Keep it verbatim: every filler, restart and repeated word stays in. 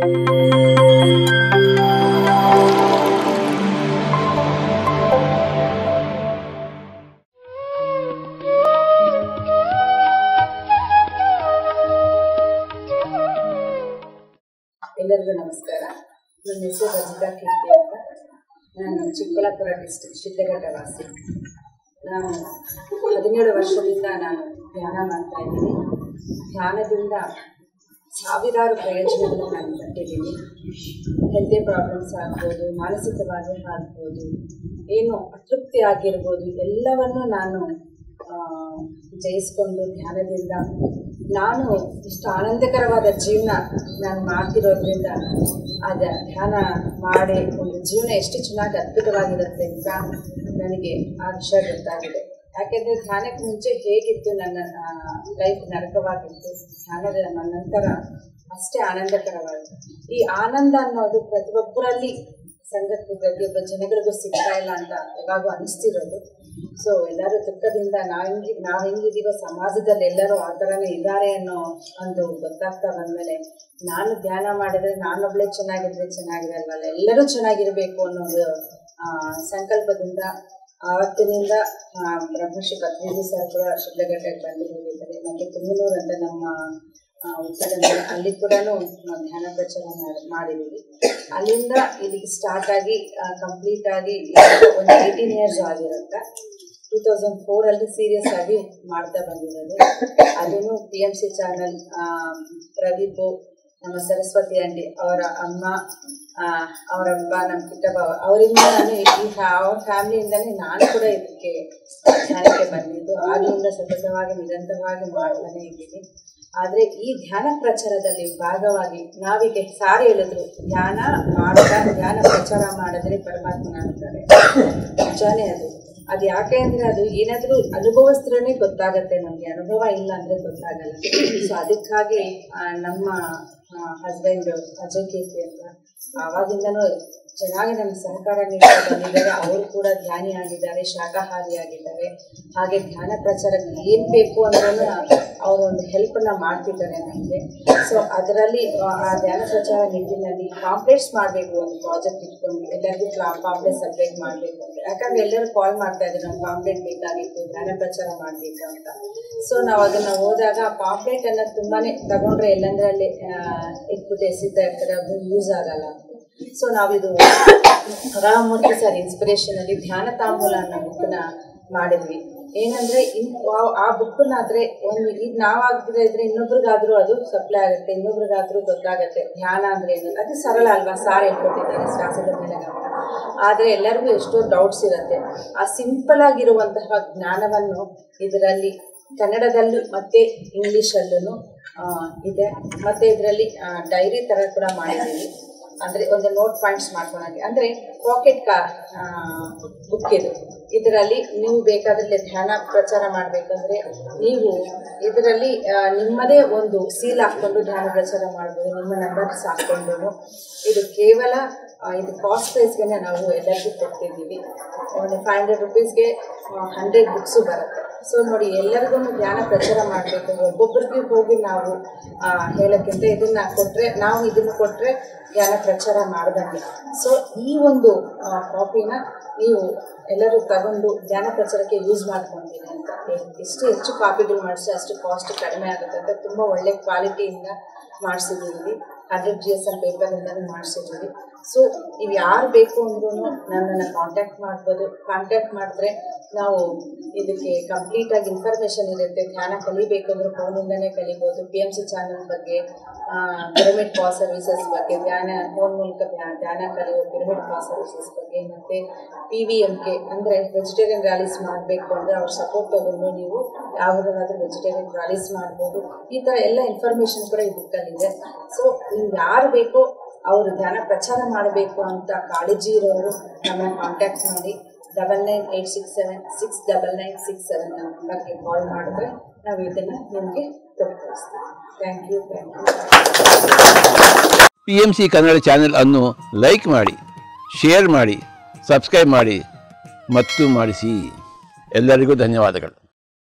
ಎಲ್ಲರಿಗೂ ನಮಸ್ಕಾರ. ನನ್ನ ಹೆಸರು ರಜಿತಾ ಕೀರ್ತಿ ಅಂತ. ನಾನು ಚಿಕ್ಕಬಳ್ಳಾಪುರ ಡಿಸ್ಟ್ರಿಕ್ಟ್ ಶಿಡ್ಲಘಟ್ಟ ವಾಸಿ. ನಾನು ಹದಿನೇಳು ವರ್ಷದಿಂದ ನಾನು ಧ್ಯಾನ ಮಾಡ್ತಾ ಇದ್ದೀನಿ. ಧ್ಯಾನದಿಂದ ಸಾವಿರಾರು ಪ್ರಯೋಜನಗಳು ನಾನು ಪಟ್ಟಿದ್ದೀನಿ. ಹೆಲ್ತಿ ಪ್ರಾಬ್ಲಮ್ಸ್ ಆಗ್ಬೋದು, ಮಾನಸಿಕವಾಗಿ ಆಗ್ಬೋದು, ಏನು ಅತೃಪ್ತಿ ಆಗಿರ್ಬೋದು, ಎಲ್ಲವನ್ನು ನಾನು ಜಯಿಸ್ಕೊಂಡು ಧ್ಯಾನದಿಂದ ನಾನು ಇಷ್ಟು ಆನಂದಕರವಾದ ಜೀವನ ನಾನು ಮಾಡ್ತಿರೋದ್ರಿಂದ ಅದ ಧ್ಯಾನ ಮಾಡಿ ಒಂದು ಜೀವನ ಎಷ್ಟು ಚೆನ್ನಾಗಿ ಅದ್ಭುತವಾಗಿರುತ್ತೆ ಅಂತ ನನಗೆ ಆ ವಿಷಯ ಗೊತ್ತಾಗಿದೆ. ಯಾಕೆಂದರೆ ಧ್ಯಾನಕ್ಕೆ ಮುಂಚೆ ಹೇಗಿತ್ತು ನನ್ನ ಲೈಫ್ ನರಕವಾಗಿತ್ತು, ಧ್ಯಾನದ ನಂತರ ಅಷ್ಟೇ ಆನಂದಕರವಾಗಿದೆ. ಈ ಆನಂದ ಅನ್ನೋದು ಪ್ರತಿಯೊಬ್ಬರಲ್ಲಿ ಸಂಘಕ್ಕೂ ಪ್ರತಿಯೊಬ್ಬ ಜನಗಳಿಗೂ ಸಿಗ್ತಾ ಇಲ್ಲ ಅಂತ ಯಾವಾಗೂ ಅನಿಸ್ತಿರೋದು. ಸೊ ಎಲ್ಲರೂ ದುಃಖದಿಂದ ನಾವು ಹೆಂಗಿ ನಾವು ಹೆಂಗಿದ್ದೀವೋ ಸಮಾಜದಲ್ಲಿ ಎಲ್ಲರೂ ಆ ಥರನೇ ಇದ್ದಾರೆ ಅನ್ನೋ ಒಂದು ಗೊತ್ತಾಗ್ತಾ ಬಂದಮೇಲೆ ನಾನು ಧ್ಯಾನ ಮಾಡಿದ್ರೆ ನಾನೊಬ್ಬಳೇ ಚೆನ್ನಾಗಿದ್ರೆ ಚೆನ್ನಾಗಿರಲ್ವಲ್ಲ, ಎಲ್ಲರೂ ಚೆನ್ನಾಗಿರಬೇಕು ಅನ್ನೋದು ಸಂಕಲ್ಪದಿಂದ ಆವತ್ತಿನಿಂದ ಬ್ರಹ್ಮಶ್ರೀ ಪತ್ರಿಜಿ ಸರ್ ಕೂಡ ಶಿಡ್ಲಘಟ್ಟಕ್ಕೆ ಬಂದು ಹೋಗಿದ್ದಾರೆ. ಮತ್ತು ತುಂಗನೂರು ಅಂತ ನಮ್ಮ ಉತ್ತರದಲ್ಲಿ ಅಲ್ಲಿ ಕೂಡ ನಾವು ಧ್ಯಾನ ಪ್ರಚಾರ ಮಾಡಿದ್ದೀವಿ. ಅಲ್ಲಿಂದ ಇಲ್ಲಿಗೆ ಸ್ಟಾರ್ಟ್ ಆಗಿ ಕಂಪ್ಲೀಟ್ ಆಗಿ ಒಂದು ಏಯ್ಟೀನ್ ಇಯರ್ಸ್ ಆಗಿರುತ್ತೆ. ಟೂ ತೌಸಂಡ್ ಫೋರಲ್ಲಿ ಸೀರಿಯಸ್ ಆಗಿ ಮಾಡ್ತಾ ಬಂದಿರೋದು. ಅದನ್ನು P M C channel Pradeep, ನಮ್ಮ ಸರಸ್ವತಿ ಆಂಟಿ ಅವರ ಅಮ್ಮ, ಅವರ ಹಬ್ಬ, ನಮ್ಮ ಕಿಟ್ಟಬ್ಬ ಅವರಿಂದ ನಾನು ಈ ಅವ್ರ ಫ್ಯಾಮಿಲಿಯಿಂದನೇ ನಾನು ಕೂಡ ಇದಕ್ಕೆ ಧ್ಯಾನಕ್ಕೆ ಬಂದಿದ್ದು. ಆಗಲಿಂದ ಸತತವಾಗಿ ನಿರಂತರವಾಗಿ ಮಾಡ್ತಾನೆ ಇದ್ದೀನಿ. ಆದರೆ ಈ ಧ್ಯಾನ ಪ್ರಚಾರದಲ್ಲಿ ಭಾಗವಾಗಿ ನಾವೀಗ ಸಾರು ಹೇಳಿದ್ರು, ಧ್ಯಾನ ಮಾಡ್ತಾ ಧ್ಯಾನ ಪ್ರಚಾರ ಮಾಡಿದ್ರೆ ಪರಮಾತ್ಮನ ಅಂತಾರೆ. ನಿಜಾನೇ ಅದು. ಅದು ಯಾಕೆ ಅಂದರೆ ಅದು ಏನಾದರೂ ಅನುಭವಿಸಿದ್ರೇ ಗೊತ್ತಾಗತ್ತೆ, ನಮಗೆ ಅನುಭವ ಇಲ್ಲ ಅಂದರೆ ಗೊತ್ತಾಗಲ್ಲ. ಸೊ ಅದಕ್ಕಾಗಿ ನಮ್ಮ ಹಸ್ಬೆಂಡ್ ಅಜಯ್ ಕೀರ್ತಿ ಅಂತ ಆವಾಗಿಂದನೂ ಚೆನ್ನಾಗಿ ನನ್ನ ಸಹಕಾರ ನೀಡ್ತಾ ಬಂದಿದ್ದಾರೆ. ಅವರು ಕೂಡ ಧ್ಯಾನಿ ಆಗಿದ್ದಾರೆ, ಶಾಕಾಹಾರಿ ಆಗಿದ್ದಾರೆ. ಹಾಗೆ ಧ್ಯಾನ ಪ್ರಚಾರಕ್ಕೆ ಏನು ಬೇಕು ಅಂದ್ರೂ ಅವರು ಒಂದು ಹೆಲ್ಪನ್ನು ಮಾಡ್ತಿದ್ದಾರೆ ನನಗೆ. ಸೊ ಅದರಲ್ಲಿ ಆ ಧ್ಯಾನ ಪ್ರಚಾರ ನಿಟ್ಟಿನಲ್ಲಿ ಪಾಂಪ್ಲೆಟ್ಸ್ ಮಾಡಬೇಕು, ಒಂದು ಪ್ರಾಜೆಕ್ಟ್ ಇಟ್ಕೊಂಡು ಎಲ್ಲರಿಗೂ ಪಾಂಪ್ಲೆಟ್ ಸಪ್ರೇಟ್ ಮಾಡಬೇಕು ಅಂತ. ಯಾಕಂದರೆ ಎಲ್ಲರೂ ಕಾಲ್ ಮಾಡ್ತಾ ಇದ್ರು, ನಮ್ಗೆ ಪಾಂಪ್ಲೆಟ್ ಬೇಕಾಗಿತ್ತು, ಧ್ಯಾನ ಪ್ರಚಾರ ಮಾಡಬೇಕು ಅಂತ. ಸೊ ನಾವು ಅದನ್ನು ಹೋದಾಗ ಆ ಪಾಂಪ್ಲೆಟ್ ಅನ್ನೋದು ತುಂಬಾ ತಗೊಂಡ್ರೆ ಎಲ್ಲಂದ್ರಲ್ಲಿ ಇಟ್ಬಿಟ್ಟು ಎಸಿತಾ ಇರ್ತಾರೆ, ಅದು ಯೂಸ್ ಆಗಲ್ಲ. ಸೊ ನಾವಿದು ರಾಮಮೂರ್ತಿ ಸರ್ ಇನ್ಸ್ಪಿರೇಷನಲ್ಲಿ ಧ್ಯಾನ ತಾಂಬೂಲ ಅನ್ನೋ ಬುಕ್ಕನ್ನ ಮಾಡಿದ್ವಿ. ಏನಂದರೆ ಇನ್ ಆ ಬುಕ್ಕನ್ನಾದರೆ ಒಂದು ಈಗ ನಾವಾಗದೇ ಇದ್ರೆ ಇನ್ನೊಬ್ರಿಗಾದರೂ ಅದು ಸಪ್ಲೈ ಆಗುತ್ತೆ, ಇನ್ನೊಬ್ರಿಗಾದರೂ ಗೊತ್ತಾಗುತ್ತೆ ಧ್ಯಾನ ಅಂದರೆ ಏನು. ಅದು ಸರಳ ಅಲ್ವಾ, ಸಾರ್ ಹೇಳ್ಕೊಟ್ಟಿದ್ದಾರೆ ಶ್ವಾಸದ ಮೇಲೆ ಗಮನ. ಆದರೆ ಎಲ್ಲರಿಗೂ ಎಷ್ಟೋ ಡೌಟ್ಸ್ ಇರುತ್ತೆ. ಆ ಸಿಂಪಲ್ ಆಗಿರುವಂತಹ ಜ್ಞಾನವನ್ನು ಇದರಲ್ಲಿ ಕನ್ನಡದಲ್ಲೂ ಮತ್ತು ಇಂಗ್ಲೀಷಲ್ಲೂ ಇದೆ. ಮತ್ತು ಇದರಲ್ಲಿ ಡೈರಿ ಥರ ಕೂಡ ಮಾಡಿದ್ದೀವಿ. ಅಂದರೆ ಒಂದು ನೋಟ್ ಪಾಯಿಂಟ್ಸ್ ಮಾಡ್ಕೊಳಕ್ಕೆ, ಅಂದರೆ ಪಾಕೆಟ್ ಕಾ ಬುಕ್ ಇದು. ಇದರಲ್ಲಿ ನೀವು ಬೇಕಾದರೆ ಧ್ಯಾನ ಪ್ರಚಾರ ಮಾಡಬೇಕಂದ್ರೆ ನೀವು ಇದರಲ್ಲಿ ನಿಮ್ಮದೇ ಒಂದು ಸೀಲ್ ಹಾಕ್ಕೊಂಡು ಧ್ಯಾನ ಪ್ರಚಾರ ಮಾಡ್ಬೋದು, ನಿಮ್ಮ ನಂಬರ್ಸ್ ಹಾಕ್ಕೊಂಡು. ಇದು ಕೇವಲ ಇದು ಕಾಸ್ಟ್ ಪ್ರೈಸ್ಗೆ ನಾವು ಎಲ್ಲರಿಗೂ ಕೊಡ್ತಿದ್ದೀವಿ. ಒಂದು ಫೈವ್ ಹಂಡ್ರೆಡ್ ರುಪೀಸ್ಗೆ ಹಂಡ್ರೆಡ್ ಬುಕ್ಸು ಬರುತ್ತೆ. ಸೊ ನೋಡಿ, ಎಲ್ಲರಿಗೂ ಧ್ಯಾನ ಪ್ರಚಾರ ಮಾಡಬೇಕು, ಒಬ್ಬೊಬ್ಬರಿಗೆ ಹೋಗಿ ನಾವು ಹೇಳೋಕ್ಕಿಂತ ಇದನ್ನು ಕೊಟ್ಟರೆ, ನಾವು ಇದನ್ನು ಕೊಟ್ಟರೆ ಧ್ಯಾನ ಪ್ರಚಾರ ಮಾಡ್ದಂಗೆ. ಸೊ ಈ ಒಂದು ಕಾಪಿನ ನೀವು ಎಲ್ಲರೂ ತಗೊಂಡು ಧ್ಯಾನ ಪ್ರಚಾರಕ್ಕೆ ಯೂಸ್ ಮಾಡ್ಕೊತೀನಿ ಅಂತ. ಎಷ್ಟು ಹೆಚ್ಚು ಕಾಪಿಗಳು ಮಾಡಿಸಿ ಅಷ್ಟು ಕಾಸ್ಟ್ ಕಡಿಮೆ ಆಗುತ್ತೆ ಅಂತ ತುಂಬ ಒಳ್ಳೆ ಕ್ವಾಲಿಟಿಯಿಂದ ಮಾಡಿಸಿದ್ದೀವಿ. ಹಂಡ್ರೆಡ್ ಜಿ ಎಸ್ ಎಮ್ ಪೇಪರಿಂದಲೂ ಮಾಡಿಸಿದ್ದೀವಿ. ಸೊ ನೀವು ಯಾರು ಬೇಕು ಅಂದ್ರೂ ನನ್ನನ್ನು ಕಾಂಟ್ಯಾಕ್ಟ್ ಮಾಡ್ಬೋದು. ಕಾಂಟ್ಯಾಕ್ಟ್ ಮಾಡಿದ್ರೆ ನಾವು ಇದಕ್ಕೆ ಕಂಪ್ಲೀಟಾಗಿ ಇನ್ಫಾರ್ಮೇಷನ್ ಇರುತ್ತೆ. ಧ್ಯಾನ ಕಲಿಬೇಕು ಅಂದರೆ ಫೋನಿಂದನೇ ಕಲಿಬೋದು. ಪಿ ಎಮ್ ಸಿ ಚಾನಲ್ ಬಗ್ಗೆ, ಪಿರಮಿಡ್ ಪಾಸ್ ಸರ್ವಿಸಸ್ ಬಗ್ಗೆ, ಧ್ಯಾನ ಫೋನ್ ಮೂಲಕ ಧ್ಯಾನ ಕಲಿಯೋ ಪಿರಮಿಡ್ ಪಾಸ್ ಸರ್ವಿಸಸ್ ಬಗ್ಗೆ, ಮತ್ತು ಪಿ ವಿ ಎಮ್ ಕೆ ಅಂದರೆ ವೆಜಿಟೇರಿಯನ್ ರ್ಯಾಲೀಸ್ ಮಾಡಬೇಕು ಅಂದರೆ ಅವ್ರ ಸಪೋರ್ಟ್ ತಗೊಂಡು ನೀವು ಯಾವುದಾದ್ರೂ ವೆಜಿಟೇರಿಯನ್ ರ್ಯಾಲೀಸ್ ಮಾಡ್ಬೋದು. ಈ ಥರ ಎಲ್ಲ ಇನ್ಫಾರ್ಮೇಷನ್ ಕೂಡ ಈ ಬುಕ್ಕಲ್ಲಿದೆ. ಸೊ ನಿಮ್ಗೆ ಯಾರು ಬೇಕೋ ಅವರು ಧ್ಯಾನ ಪ್ರಚಾರ ಮಾಡಬೇಕು ಅಂತ ಕಾಳಜಿ ಇರೋರು ನಮ್ಮನ್ನು ಕಾಂಟ್ಯಾಕ್ಟ್ ಮಾಡಿ double nine eight six seven six double nine six seven ನಂಬರ್ಗೆ ಕಾಲ್ ಮಾಡಿದ್ರೆ ನಾವು ಇದನ್ನು ನಿಮಗೆ ಕೊಡ್ತೀವಿ. Thank you thank you. P M C Kannada channel ಅನ್ನು ಲೈಕ್ ಮಾಡಿ, ಶೇರ್ ಮಾಡಿ, ಸಬ್ಸ್ಕ್ರೈಬ್ ಮಾಡಿ ಮತ್ತು ಮಾಡಿಸಿ. ಎಲ್ಲರಿಗೂ ಧನ್ಯವಾದಗಳು.